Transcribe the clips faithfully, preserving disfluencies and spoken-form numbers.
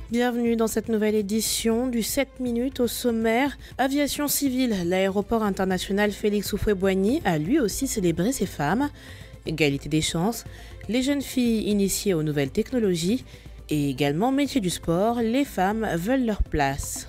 Bienvenue dans cette nouvelle édition du sept minutes au sommaire. Aviation civile, l'aéroport international Félix Houphouët-Boigny a lui aussi célébré ses femmes. Égalité des chances, les jeunes filles initiées aux nouvelles technologies et également métier du sport, les femmes veulent leur place.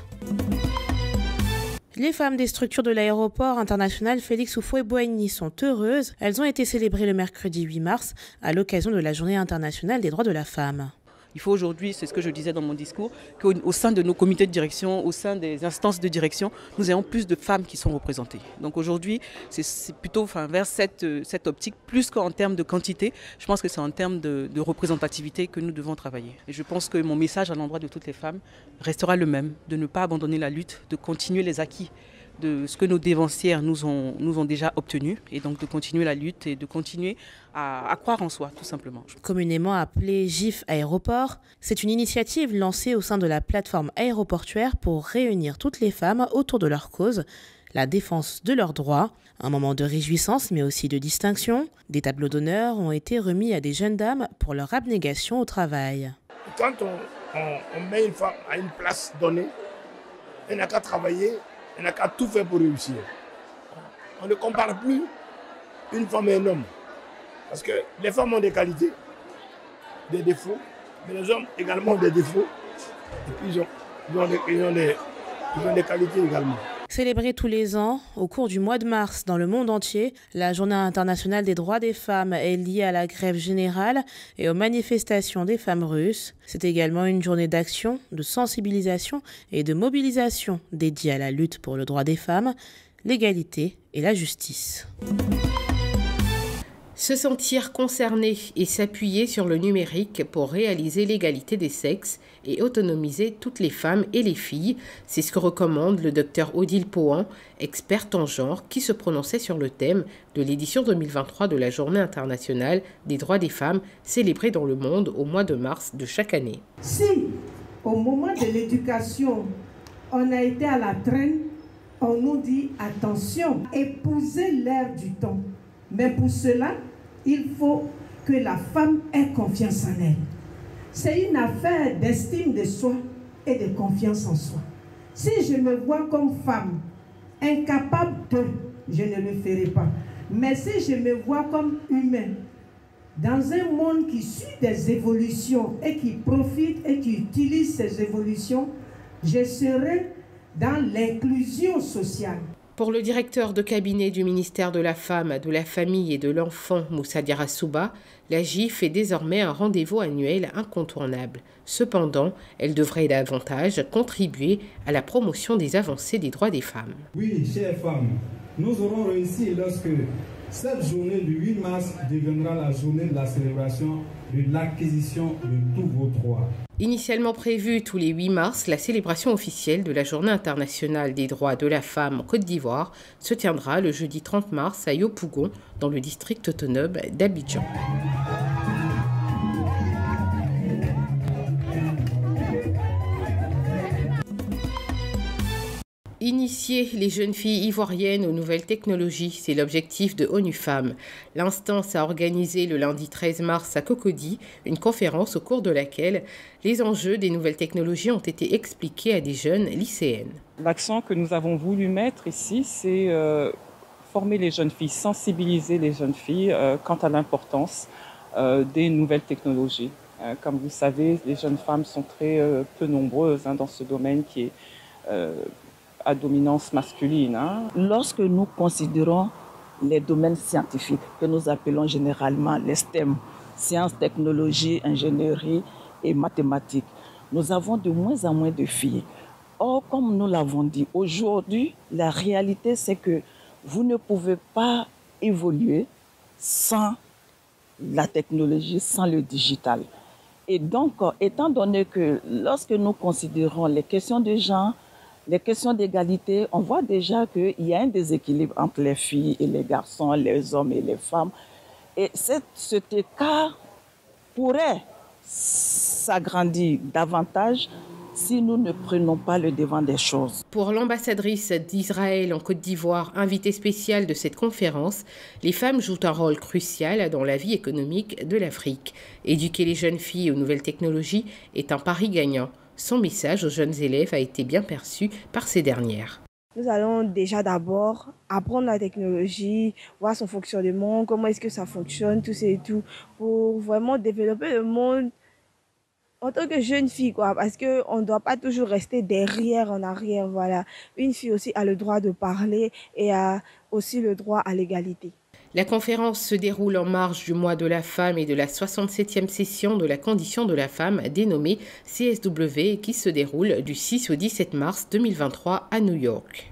Les femmes des structures de l'aéroport international Félix Houphouët-Boigny sont heureuses. Elles ont été célébrées le mercredi huit mars à l'occasion de la Journée internationale des droits de la femme. Il faut aujourd'hui, c'est ce que je disais dans mon discours, qu'au au sein de nos comités de direction, au sein des instances de direction, nous ayons plus de femmes qui sont représentées. Donc aujourd'hui, c'est plutôt enfin, vers cette, cette optique, plus qu'en termes de quantité, je pense que c'est en termes de, de représentativité que nous devons travailler. Et je pense que mon message à l'endroit de toutes les femmes restera le même, de ne pas abandonner la lutte, de continuer les acquis de ce que nos dévancières nous ont, nous ont déjà obtenu et donc de continuer la lutte et de continuer à, à croire en soi tout simplement. Communément appelée GIF Aéroport, c'est une initiative lancée au sein de la plateforme aéroportuaire pour réunir toutes les femmes autour de leur cause, la défense de leurs droits. Un moment de réjouissance mais aussi de distinction. Des tableaux d'honneur ont été remis à des jeunes dames pour leur abnégation au travail. Quand on, on, on met une femme à une place donnée, elle n'a qu'à travailler. On n'a qu'à tout faire pour réussir. On ne compare plus une femme et un homme. Parce que les femmes ont des qualités, des défauts, mais les hommes également ont des défauts. Et puis ils ont, ils ont, des, ils ont, des, ils ont des qualités également. Célébrée tous les ans, au cours du mois de mars dans le monde entier, la Journée internationale des droits des femmes est liée à la grève générale et aux manifestations des femmes russes. C'est également une journée d'action, de sensibilisation et de mobilisation dédiée à la lutte pour le droit des femmes, l'égalité et la justice. Se sentir concerné et s'appuyer sur le numérique pour réaliser l'égalité des sexes et autonomiser toutes les femmes et les filles, c'est ce que recommande le docteur Odile Pohan, experte en genre, qui se prononçait sur le thème de l'édition deux mille vingt-trois de la Journée internationale des droits des femmes, célébrée dans le monde au mois de mars de chaque année. Si, au moment de l'éducation, on a été à la traîne, on nous dit attention, épousez l'ère du temps. Mais pour cela, il faut que la femme ait confiance en elle. C'est une affaire d'estime de soi et de confiance en soi. Si je me vois comme femme, incapable de, je ne le ferai pas. Mais si je me vois comme humain, dans un monde qui suit des évolutions et qui profite et qui utilise ces évolutions, je serai dans l'inclusion sociale. Pour le directeur de cabinet du ministère de la Femme, de la Famille et de l'Enfant, Moussa Diarra-Souba, la GIF est désormais un rendez-vous annuel incontournable. Cependant, elle devrait davantage contribuer à la promotion des avancées des droits des femmes. Oui, chères femmes, nous aurons réussi lorsque cette journée du huit mars deviendra la journée de la célébration de l'acquisition de tous vos droits. Initialement prévue tous les huit mars, la célébration officielle de la Journée internationale des droits de la femme en Côte d'Ivoire se tiendra le jeudi trente mars à Yopougon, dans le district autonome d'Abidjan. Initier les jeunes filles ivoiriennes aux nouvelles technologies, c'est l'objectif de ONU Femmes. L'instance a organisé le lundi treize mars à Cocody une conférence au cours de laquelle les enjeux des nouvelles technologies ont été expliqués à des jeunes lycéennes. L'accent que nous avons voulu mettre ici, c'est euh, former les jeunes filles, sensibiliser les jeunes filles euh, quant à l'importance euh, des nouvelles technologies. Euh, comme vous savez, les jeunes femmes sont très euh, peu nombreuses hein, dans ce domaine qui est euh, à dominance masculine. Hein. Lorsque nous considérons les domaines scientifiques, que nous appelons généralement les S T E M, sciences, technologies, ingénierie et mathématiques, nous avons de moins en moins de filles. Or, comme nous l'avons dit, aujourd'hui, la réalité, c'est que vous ne pouvez pas évoluer sans la technologie, sans le digital. Et donc, étant donné que lorsque nous considérons les questions de genre, les questions d'égalité, on voit déjà qu'il y a un déséquilibre entre les filles et les garçons, les hommes et les femmes. Et cet écart pourrait s'agrandir davantage si nous ne prenons pas le devant des choses. Pour l'ambassadrice d'Israël en Côte d'Ivoire, invitée spéciale de cette conférence, les femmes jouent un rôle crucial dans la vie économique de l'Afrique. Éduquer les jeunes filles aux nouvelles technologies est un pari gagnant. Son message aux jeunes élèves a été bien perçu par ces dernières. Nous allons déjà d'abord apprendre la technologie, voir son fonctionnement, comment est-ce que ça fonctionne, tout ça et tout, pour vraiment développer le monde en tant que jeune fille, quoi, parce qu'on ne doit pas toujours rester derrière, en arrière, voilà. Une fille aussi a le droit de parler et a aussi le droit à l'égalité. La conférence se déroule en marge du mois de la femme et de la soixante-septième session de la condition de la femme dénommée C S W qui se déroule du six au dix-sept mars deux mille vingt-trois à New York.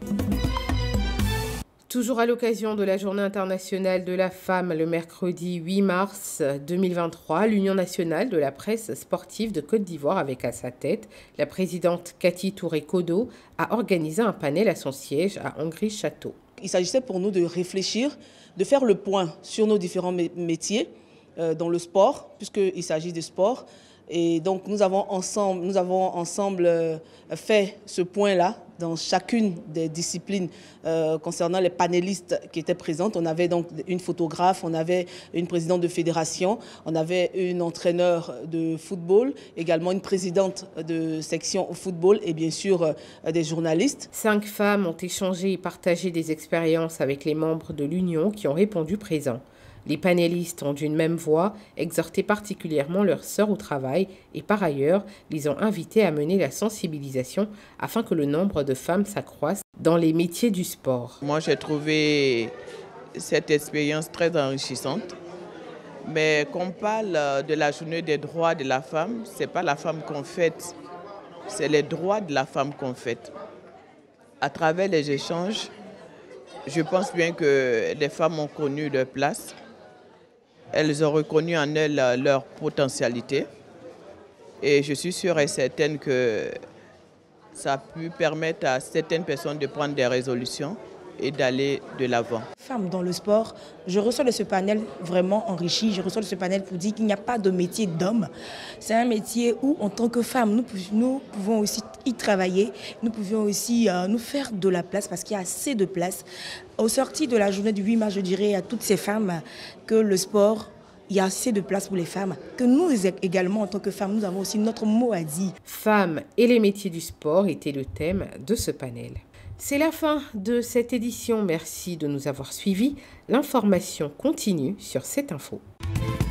Toujours à l'occasion de la Journée internationale de la femme, le mercredi huit mars deux mille vingt-trois, l'Union nationale de la presse sportive de Côte d'Ivoire, avec à sa tête la présidente Cathy Touré-Kodo, a organisé un panel à son siège à Hongrie-Château. Il s'agissait pour nous de réfléchir, de faire le point sur nos différents métiers euh, dans le sport, puisqu'il s'agit de sport. Et donc nous avons ensemble, nous avons ensemble euh, fait ce point-là dans chacune des disciplines euh, concernant les panélistes qui étaient présentes. On avait donc une photographe, on avait une présidente de fédération, on avait une entraîneur de football, également une présidente de section au football et bien sûr euh, des journalistes. Cinq femmes ont échangé et partagé des expériences avec les membres de l'Union qui ont répondu présents. Les panélistes ont d'une même voix exhorté particulièrement leurs sœurs au travail et par ailleurs les ont invitées à mener la sensibilisation afin que le nombre de femmes s'accroisse dans les métiers du sport. Moi j'ai trouvé cette expérience très enrichissante, mais quand on parle de la journée des droits de la femme, ce n'est pas la femme qu'on fête, c'est les droits de la femme qu'on fête. À travers les échanges, je pense bien que les femmes ont connu leur place. Elles ont reconnu en elles leur potentialité et je suis sûre et certaine que ça a pu permettre à certaines personnes de prendre des résolutions et d'aller de l'avant. Femmes dans le sport, je reçois de ce panel vraiment enrichi, je reçois de ce panel pour dire qu'il n'y a pas de métier d'homme. C'est un métier où, en tant que femmes, nous, nous pouvons aussi y travailler, nous pouvons aussi euh, nous faire de la place parce qu'il y a assez de place. Au sorti de la journée du huit mars, je dirais à toutes ces femmes que le sport, il y a assez de place pour les femmes, que nous également, en tant que femmes, nous avons aussi notre mot à dire. Femmes et les métiers du sport était le thème de ce panel. C'est la fin de cette édition. Merci de nous avoir suivis. L'information continue sur cette info.